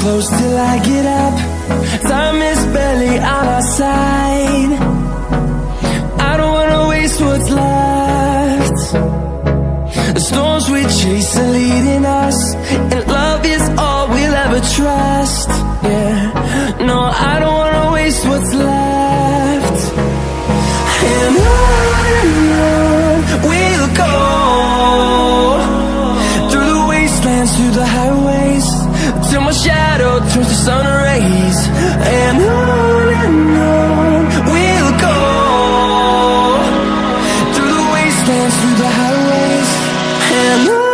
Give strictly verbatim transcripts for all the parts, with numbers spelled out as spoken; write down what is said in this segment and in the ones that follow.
close till I get up. Time is barely on our side. I don't wanna waste what's left. The storms we chase are leading us, and love is all we'll ever trust. Yeah, no, I don't wanna waste what's left. And on and on we'll go, through the wastelands, through the highways, till my shadow turns to sun rays. And on and on we'll go, through the wastelands, through the highways, and on.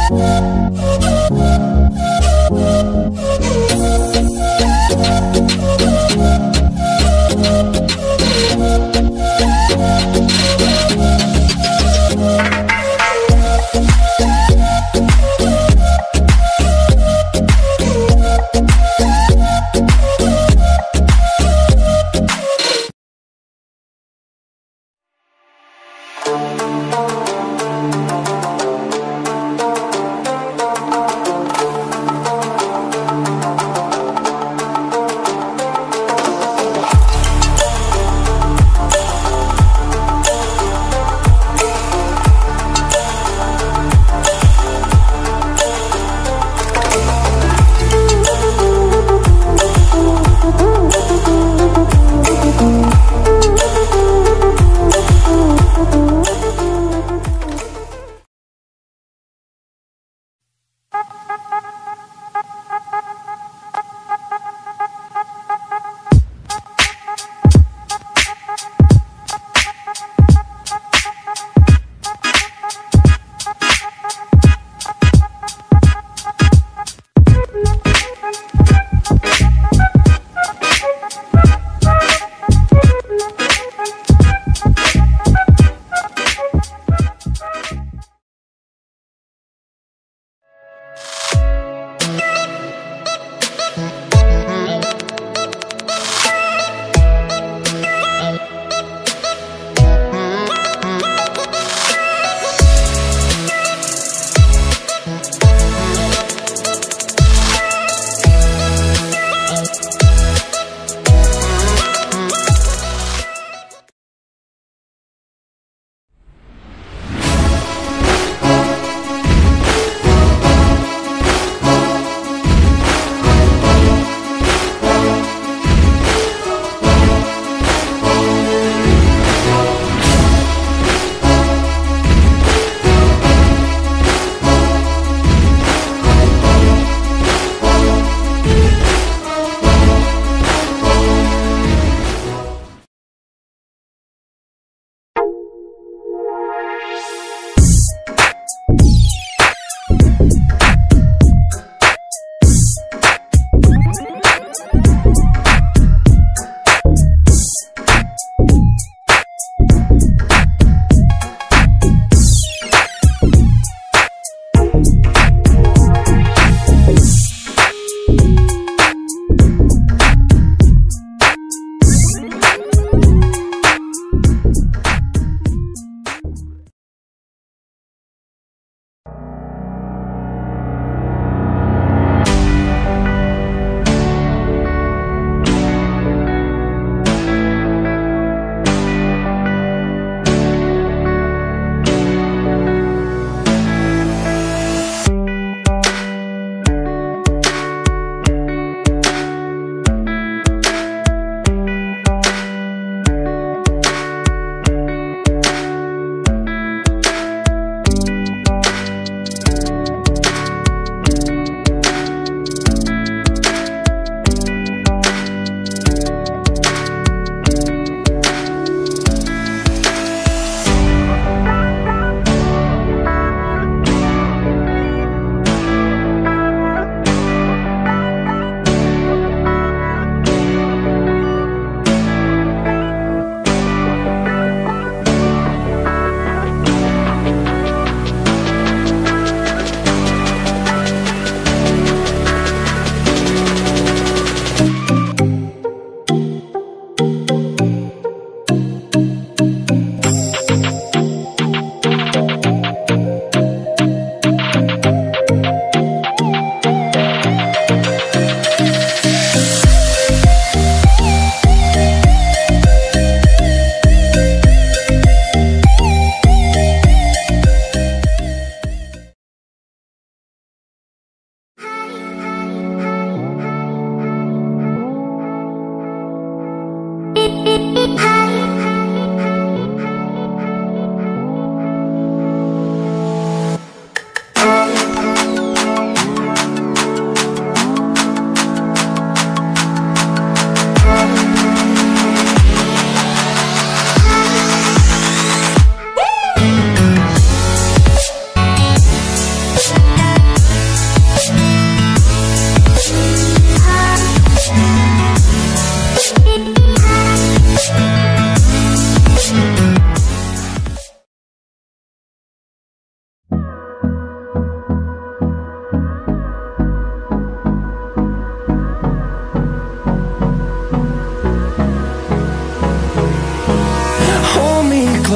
We'll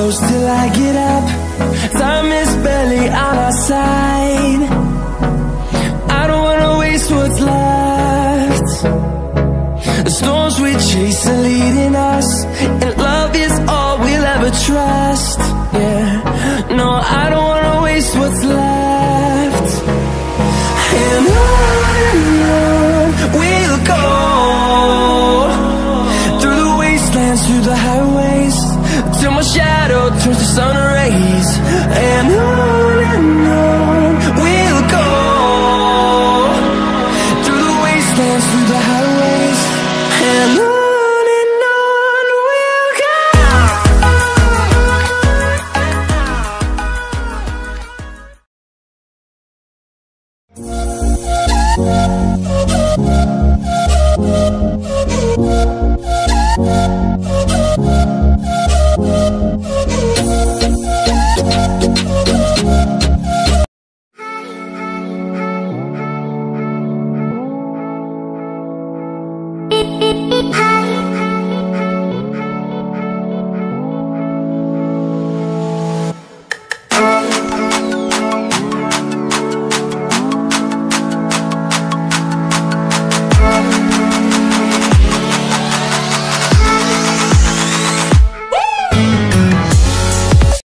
close till I get up. Time is barely on our side. I don't wanna waste what's left. The storms we chase are leading us.